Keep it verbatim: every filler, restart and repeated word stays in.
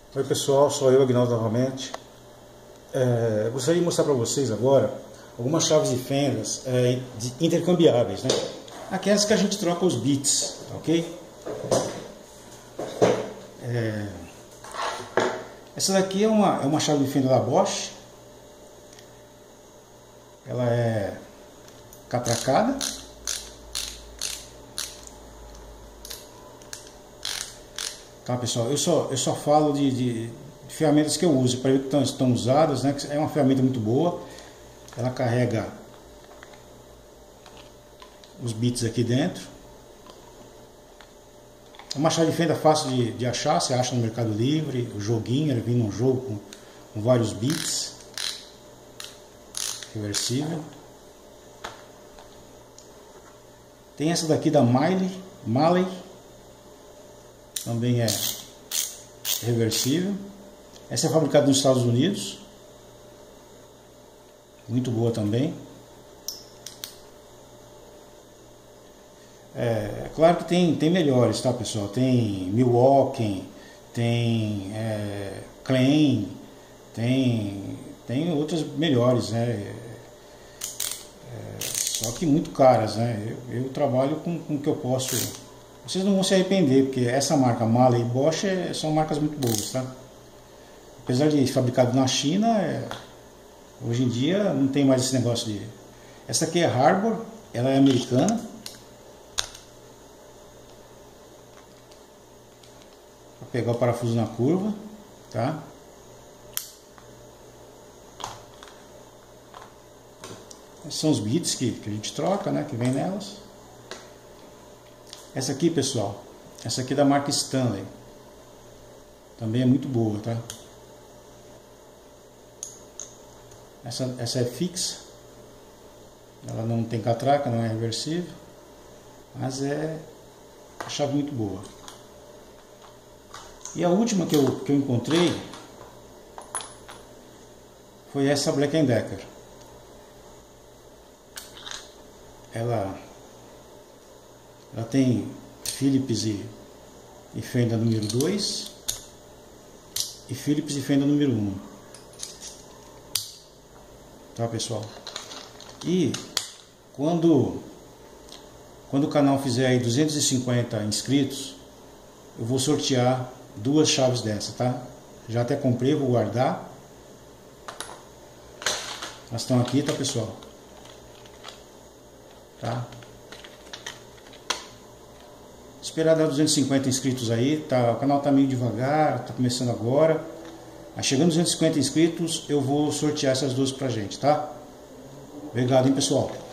Oi pessoal, sou eu, Agnaldo, novamente. É, gostaria de mostrar para vocês agora algumas chaves de fendas é, de intercambiáveis, né? Aquelas que a gente troca os bits, ok? É, essa daqui é uma, é uma chave de fenda da Bosch. Ela é catracada. Tá, pessoal, eu só, eu só falo de, de, de ferramentas que eu uso para ver que estão, estão usadas, né? É uma ferramenta muito boa. Ela carrega os bits aqui dentro. É uma chave de fenda fácil de, de achar, você acha no Mercado Livre. O joguinho, ele vem num jogo com, com vários bits. Reversível. Tem essa daqui da Miley, Malley. Também é reversível. Essa é fabricada nos Estados Unidos. Muito boa também. É claro que tem, tem melhores, tá, pessoal? Tem Milwaukee, tem é, Klein, tem, tem outras melhores, né? É, só que muito caras, né? Eu, eu trabalho com, com o que eu posso. Vocês não vão se arrepender, porque essa marca Malley e Bosch é, são marcas muito boas, tá? Apesar de fabricado na China, é, hoje em dia não tem mais esse negócio de... Essa aqui é Harbor, ela é americana. Vou pegar o parafuso na curva, tá? Esses são os bits que, que a gente troca, né? Que vem nelas. Essa aqui, pessoal, essa aqui é da marca Stanley. Também é muito boa, tá? Essa, essa é fixa. Ela não tem catraca, não é reversível. Mas é uma chave muito boa. E a última que eu, que eu encontrei foi essa Black and Decker. Ela... Ela tem Phillips e, e fenda número dois e Phillips e fenda número um. Tá, pessoal? E quando, quando o canal fizer aí duzentos e cinquenta inscritos, eu vou sortear duas chaves dessa, tá? Já até comprei, vou guardar. Elas estão aqui, tá, pessoal? Tá? Esperar dar duzentos e cinquenta inscritos aí, tá? O canal tá meio devagar, tá começando agora. Mas chegando duzentos e cinquenta inscritos, eu vou sortear essas duas pra gente, tá? Obrigado, hein, pessoal?